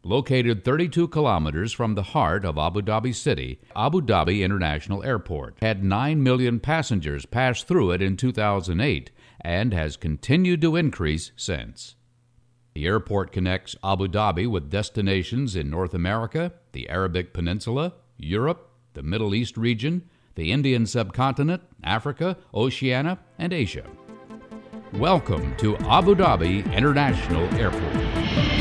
Located 32 kilometers from the heart of Abu Dhabi City, Abu Dhabi International Airport had 9 million passengers pass through it in 2008 and has continued to increase since. The airport connects Abu Dhabi with destinations in North America, the Arabic Peninsula, Europe, the Middle East region, the Indian subcontinent, Africa, Oceania, and Asia. Welcome to Abu Dhabi International Airport.